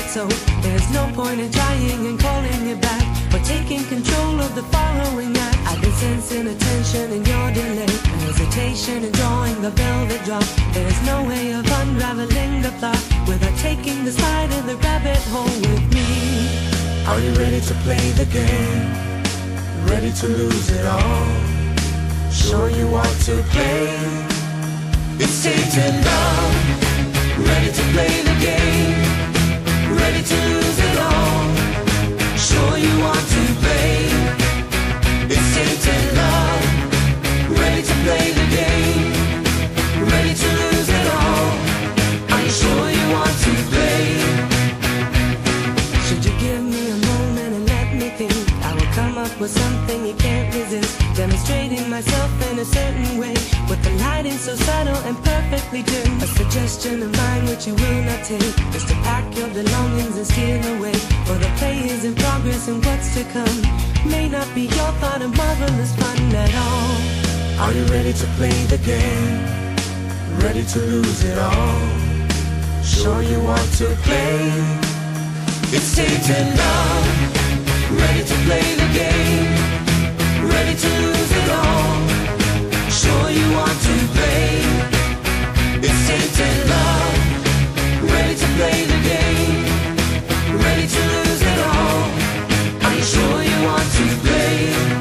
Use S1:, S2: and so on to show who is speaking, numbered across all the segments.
S1: So there's no point in trying and calling it back, or taking control of the following act. I've been sensing a tension in your delay, a hesitation in drawing the velvet drop. There's no way of unraveling the plot without taking the slide in the rabbit hole with me. Are you ready to play the game? Ready to lose it all? Sure you want to play? It's Satan love. Ready to play the game? Ready to lose it all? Sure you want to play? It's Satan love. Ready to play the game? Ready to lose it all? Are you sure you want to play? Should you give me a moment and let me think? I will come up with something you can't resist, demonstrating myself in a certain way, with the lighting so subtle and perfectly dim. A suggestion of mine which you will not take, is to pack your belongings and steal away, for the play is in progress and what's to come may not be your thought of marvelous fun at all. Are you ready to play the game? Ready to lose it all? Sure you want to play? It's Satan love. Ready to play the game? Ready to lose it all? Sure you want to play? It's Satan love. Ready to play the game? Ready to lose it all? Are you sure you want to play?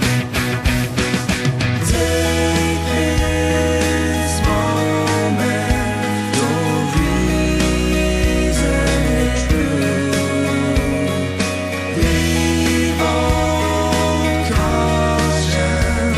S1: Take this moment, don't reason it true. Leave all caution,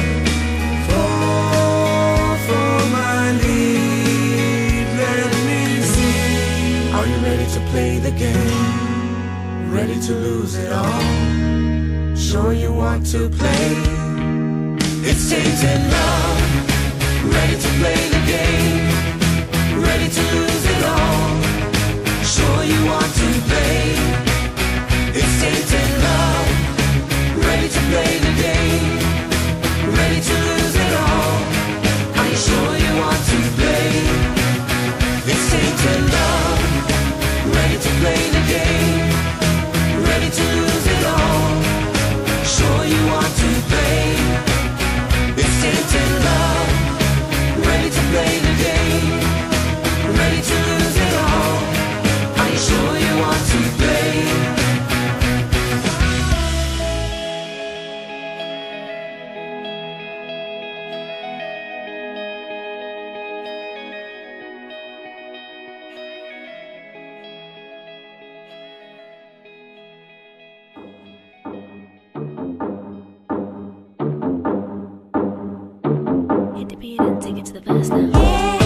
S1: fall for my lead. Let me see. Are you ready to play the game? Ready to lose it all? Sure you want to play? It's Satan love. Ready to play the game? Ready to lose it all? Sure you want to play? It's Satan love. Ready to play the game? Ready to lose it all? Are you sure you want to play? It's Satan love. Ready to play the game? Ready to lose it all? Sure you want to play? It's Satan love. Ready to play the game? Ready to lose it all? Are you sure you want to play?
S2: Hit the beat and take it to the verse now.